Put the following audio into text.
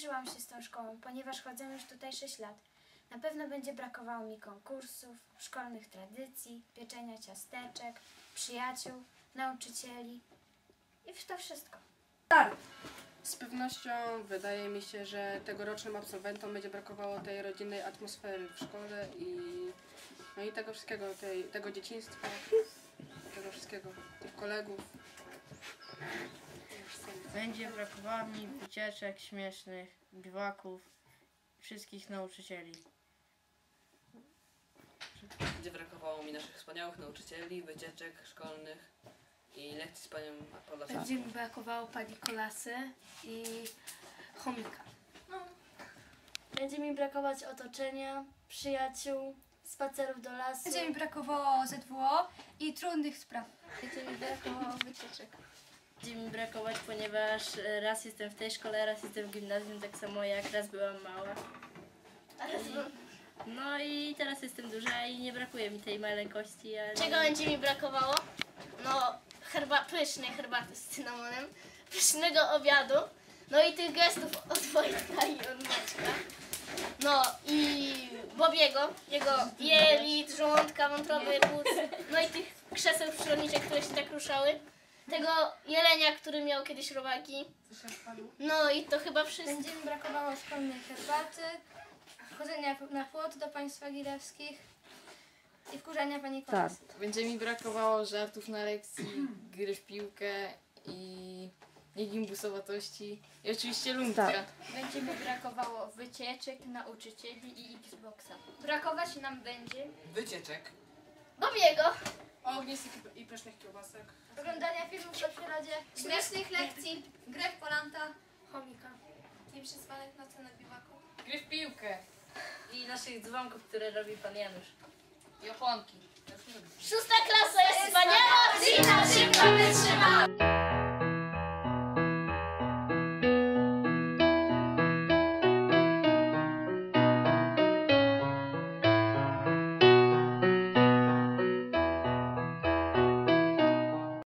zżyłam się z tą szkołą, ponieważ chodzę już tutaj 6 lat. Na pewno będzie brakowało mi konkursów, szkolnych tradycji, pieczenia ciasteczek, przyjaciół, nauczycieli i to wszystko. Z pewnością wydaje mi się, że tegorocznym absolwentom będzie brakowało tej rodzinnej atmosfery w szkole i tego wszystkiego, tego dzieciństwa, tego wszystkiego, tych kolegów. Będzie brakowało mi wycieczek śmiesznych, biwaków, wszystkich nauczycieli. Będzie brakowało mi naszych wspaniałych nauczycieli, wycieczek szkolnych i lekcji z panią Pawłowską. Będzie mi brakowało pani Kolasy i chomika. Będzie mi brakować otoczenia, przyjaciół, spacerów do lasu. Będzie mi brakowało ZWO i trudnych spraw. Będzie mi brakowało wycieczek. Będzie mi brakować, ponieważ raz jestem w tej szkole, raz jestem w gimnazjum, tak samo jak raz byłam mała. No i teraz jestem duża i nie brakuje mi tej maleńkości. Ale... Czego będzie mi brakowało? No, pysznej herbaty z cynamonem, pysznego obiadu, no i tych gestów od Wojtka i od Maćka. No i Bobiego, jego jelit, żołądka, wątroby, płuc, no i tych krzeseł przyrodniczych, które się tak ruszały. Tego jelenia, który miał kiedyś robaki. No i to chyba wszystko. Będzie mi brakowało szkolnej herbaty, chodzenia na płot do państw wagilewskich i wkurzania pani Kolasy. Będzie mi brakowało żartów na lekcji, gry w piłkę i niegimbusowatości i oczywiście lumpia. Będzie mi brakowało wycieczek, nauczycieli i Xboxa. Brakować nam będzie Wycieczek. Bobiego, Ognisk i pysznych kiełbasek. oglądania filmów o przyrodzie, śmiesznych lekcji, grę w polanta, chomika, nieprzespanych nocy na biwaku. Gry w piłkę I naszych dzwonków, które robi pan Janusz. i oponki. 6. klasa jest wspaniała, i na szybko wytrzyma.